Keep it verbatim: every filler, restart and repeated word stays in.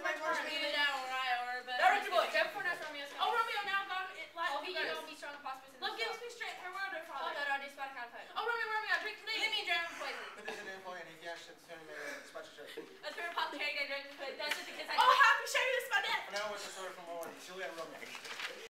my turn. Even now, Ryor, but... Now, Richard Boy, Jeff Fournette, Romeo's Oh, Romeo, now gone. It, like, I'll be you, don't be strong and prosperous in Love this gives me strength, her word, her Oh, father. no, no, this back out time. Oh, Romeo, Romeo, drink please. Let me drown poison. Dit is een info en ik juist het zijn met spatjes. That's very popular, drink please. That's just because I... Oh, happy show you this, my dad. For now, it's a story from Owen. Julia Romeo.